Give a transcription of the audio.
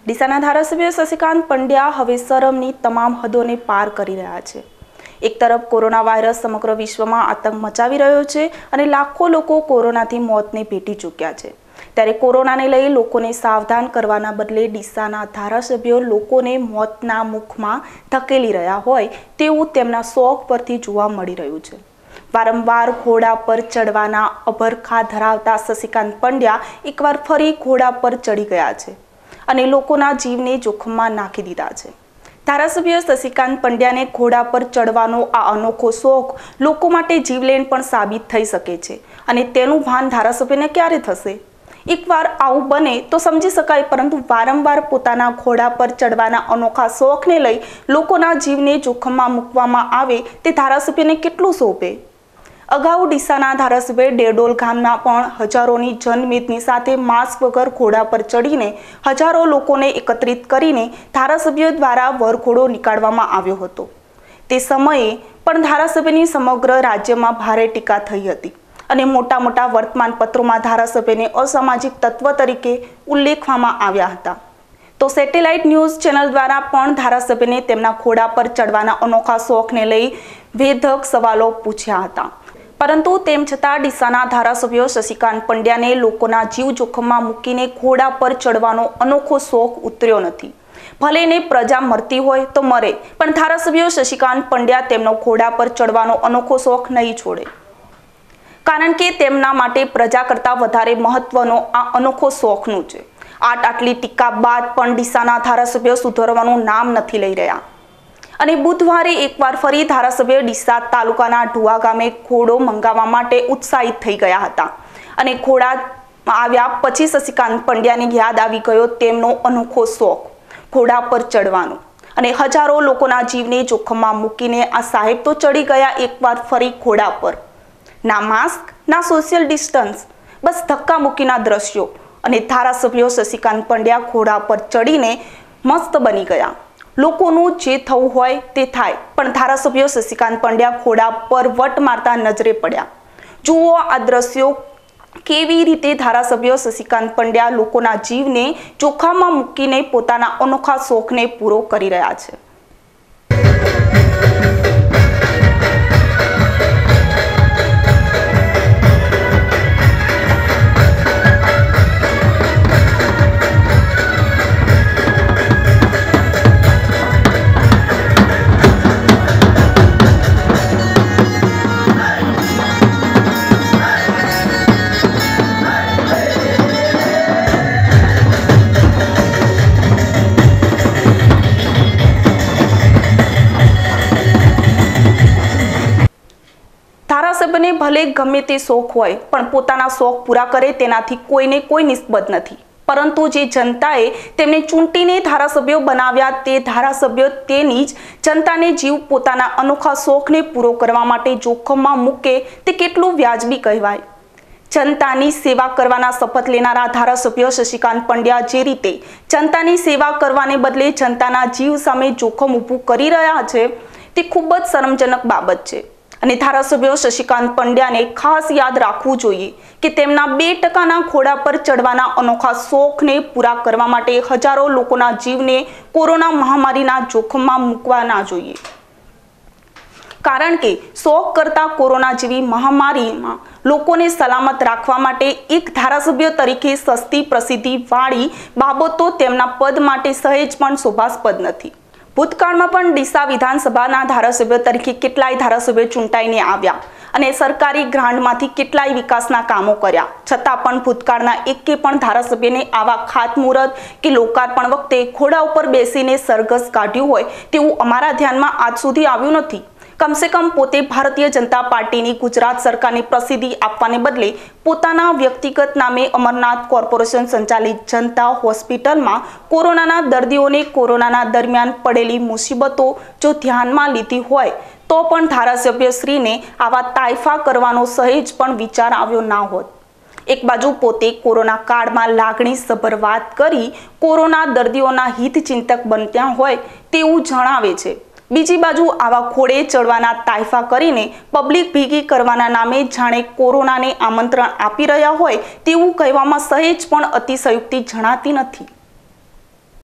ડીસાના ધારાસભ્ય શશિકાંત પંડ્યા હવે શરમની તમામ હદોને પાર કરી રહ્યા છે। એક તરફ કોરોના વાયરસ સમગ્ર વિશ્વમાં આતંક મચાવી રહ્યો છે અને લાખો લોકો કોરોનાથી મોતને ભેટી ચૂક્યા છે। ત્યારે કોરોનાને લઈ લોકોને સાવધાન કરવાના બદલે ડીસાના ધારાસભ્યો લોકોને મોતના મુખમાં ધકેલી રહ્યા હોય તેવું તેમના શોખ પરથી જોવા મળી રહ્યું છે। વારંવાર ઘોડા પર ચડવાના અભરખા ધરાવતા શશિકાંત પંડ્યા એકવાર ફરી ઘોડા પર ચડી ગયા છે અને લોકોના જીવને જોખમમાં નાખી દીધા છે। ધારાસભ્ય શશિકાંત પંડ્યાને ઘોડા પર ચડવાનો આ અનોખો શોખ લોકો માટે જીવલેણ પણ સાબિત થઈ શકે છે અને તેનું ભાન ધારાસભ્યને ક્યારે થશે? એકવાર આવું બને તો સમજી શકાય, પરંતુ વારંવાર પોતાના ઘોડા પર ચડવાના અનોખા શોખને લઈ લોકોના જીવને જોખમમાં મૂકવામાં આવે તે ધારાસભ્યને કેટલું શોભે? અગાઉ ડીસાના ધારાસભ્ય ડેડોલ ગામના પણ હજારોની જનમેદની સાથે માસ્ક વગર ઘોડા પર ચડીને હજારો લોકોને એકત્રિત કરીને ધારાસભ્ય દ્વારા વરઘોડો નીકાળવામાં આવ્યો હતો। તે સમયે પણ ધારાસભ્યની સમગ્ર રાજ્યમાં ભારે ટીકા થઈ હતી અને મોટા મોટા વર્તમાન પત્રોમાં ધારાસભ્યને અસામાજિક તત્વ તરીકે ઉલ્લેખવામાં આવ્યા હતા। તો સેટેલાઇટ ન્યૂઝ ચેનલ દ્વારા પણ ધારાસભ્યને તેમના ઘોડા પર ચડવાના અનોખા શોખને લઈ વેધક સવાલો પૂછ્યા હતા, પરંતુ તેમ છતાં ડીસાના ધારાસભ્ય શશિકાંત પંડ્યાને લોકોના જીવ જોખમમાં મૂકીને ઘોડા પર ચડવાનો અનોખો શોખ ઉતર્યો નથી। ભલે ને પ્રજા મરતી હોય તો મરે, પણ ધારાસભ્ય શશિકાંત પંડ્યા તેમનો ઘોડા પર ચડવાનો અનોખો શોખ નહીં છોડે, કારણ કે તેમના માટે પ્રજા કરતાં વધારે મહત્વનો આ અનોખો શોખનું છે। આટલી ટીકા બાદ પણ ડીસાના ધારાસભ્ય સુધરવાનું નામ નથી લઈ રહ્યા અને બુધવારે એકવાર ફરી ધારાસભ્ય ડીસા તાલુકાના ઢુવા ગામે ઘોડો મંગાવવા માટે ઉત્સાહિત થઈ ગયા હતા અને ઘોડા આવ્યા પછી શશિકાંત પંડ્યાને યાદ આવી ગયો તેમનો અનોખો શોખ ઘોડા પર ચડવાનો અને હજારો લોકોના જીવને જોખમમાં મૂકીને આ સાહેબ તો ચડી ગયા એકવાર ફરી ઘોડા પર। ના માસ્ક, ના સોશિયલ ડિસ્ટન્સ, બસ ધક્કા મૂકીના દ્રશ્યો અને ધારાસભ્યો શશિકાંત પંડ્યા ઘોડા પર ચડીને મસ્ત બની ગયા। લોકોનું જે થવું હોય તે થાય, પણ ધારાસભ્યો શશિકાંત પંડ્યા ઘોડા પર વટ મારતા નજરે પડ્યા। જુઓ આ દ્રશ્યો, કેવી રીતે ધારાસભ્યો શશિકાંત પંડ્યા લોકોના જીવને જોખમમાં મૂકીને પોતાના અનોખા શોખને પૂરો કરી રહ્યા છે। ધારાસભ્યને ભલે ગમે તે શોખ હોય, પણ પોતાના શોખ પૂરા કરે તેનાથી કોઈને કોઈ નિસ્બત નથી, પરંતુ જે જનતાએ તેમને ચૂંટીને ધારાસભ્યો બનાવ્યા તે ધારાસભ્યો તેની જ જનતાને જીવ પોતાના અનોખા શોખને પૂરો કરવા માટે જોખમમાં મૂકે તે કેટલું વ્યાજબી કહેવાય? જનતાની સેવા કરવાના શપથ લેનારા ધારાસભ્ય શશિકાંત પંડ્યા જે રીતે જનતાની સેવા કરવાને બદલે જનતાના જીવ સામે જોખમ ઊભું કરી રહ્યા છે તે ખૂબ જ શરમજનક બાબત છે અને ધારાસભ્યો શશિકાંત પંડ્યાને ખાસ યાદ રાખવું જોઈએ કે તેમના 2% ઘોડા પર ચડવાના અનોખા શોખને પૂરા કરવા માટે હજારો લોકોના જીવને કોરોના મહામારીના જોખમમાં મૂકવા ના જોઈએ, કારણ કે શોખ કરતા કોરોના જેવી મહામારીમાં લોકોને સલામત રાખવા માટે એક ધારાસભ્ય તરીકે સસ્તી પ્રસિદ્ધિ વાળી બાબતો તેમના પદ માટે સહેજ પણ શોભાસ્પદ નથી। ભૂતકાળમાં પણ ડીસા વિધાનસભાના ધારાસભ્ય તરીકે કેટલાય ધારાસભ્યો ચૂંટાઈને આવ્યા અને સરકારી ગ્રાન્ટમાંથી કેટલાય વિકાસના કામો કર્યા, છતાં પણ ભૂતકાળના એકે પણ ધારાસભ્યને આવા ખાતમુહૂર્ત કે લોકાર્પણ વખતે ઘોડા ઉપર બેસીને સરઘસ કાઢ્યું હોય તેવું અમારા ધ્યાનમાં આજ સુધી આવ્યું નથી। કમસે કમ પોતે ભારતીય જનતા પાર્ટીની ગુજરાત સરકારને પ્રસિદ્ધિ આપવાને બદલે પોતાના વ્યક્તિગત નામે અમરનાથ કોર્પોરેશન સંચાલિત જનતા હોસ્પિટલમાં કોરોનાના દર્દીઓને કોરોનાના દરમિયાન પડેલી મુસીબતો જો ધ્યાનમાં લીધી હોય તો પણ ધારાસભ્યશ્રીને આવા તાયફા કરવાનો સહેજ પણ વિચાર આવ્યો ના હોત। એક બાજુ પોતે કોરોના કાળમાં લાગણીસભર વાત કરી કોરોના દર્દીઓના હિતચિંતક બન્યા હોય તેવું જણાવે છે, બીજી બાજુ આવા ઘોડે ચડવાના તાયફા કરીને પબ્લિક ભેગી કરવાના નામે જાણે કોરોનાને આમંત્રણ આપી રહ્યા હોય તેવું કહેવામાં સહેજ પણ અતિશયોક્તિ જણાતી નથી।